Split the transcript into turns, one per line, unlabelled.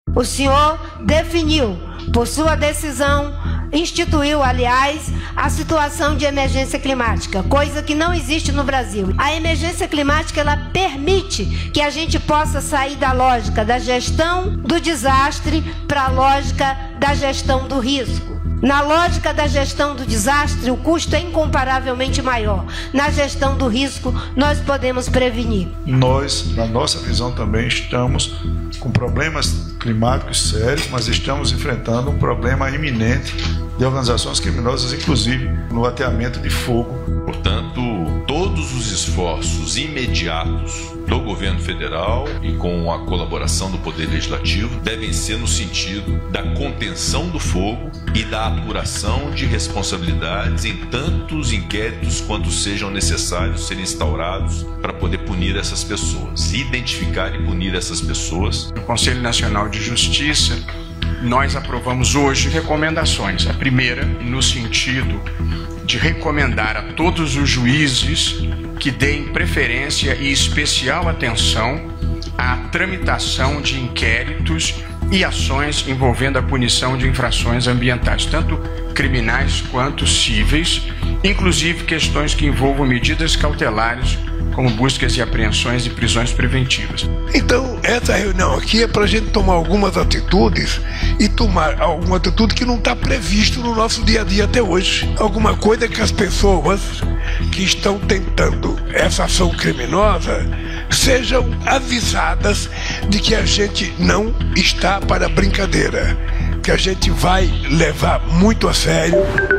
O senhor definiu, por sua decisão, instituiu, aliás, a situação de emergência climática, coisa que não existe no Brasil. A emergência climática, ela permite que a gente possa sair da lógica da gestão do desastre para a lógica da gestão do risco. Na lógica da gestão do desastre, o custo é incomparavelmente maior. Na gestão do risco, nós podemos prevenir.
Nós, na nossa visão, também estamos com problemas climáticos sérios, mas estamos enfrentando um problema iminente de organizações criminosas, inclusive no ateamento de fogo.
Portanto, todos os esforços imediatos do governo federal e com a colaboração do Poder Legislativo devem ser no sentido da contenção do fogo e da apuração de responsabilidades em tantos inquéritos quanto sejam necessários serem instaurados para poder punir essas pessoas, identificar e punir essas pessoas.
No Conselho Nacional de Justiça, nós aprovamos hoje recomendações. A primeira, no sentido de recomendar a todos os juízes que deem preferência e especial atenção à tramitação de inquéritos e ações envolvendo a punição de infrações ambientais, tanto criminais quanto cíveis, inclusive questões que envolvam medidas cautelares, como buscas e apreensões e prisões preventivas.
Então, essa reunião aqui é para a gente tomar algumas atitudes e tomar alguma atitude que não está previsto no nosso dia a dia até hoje. Alguma coisa que as pessoas que estão tentando essa ação criminosa sejam avisadas de que a gente não está para brincadeira, que a gente vai levar muito a sério.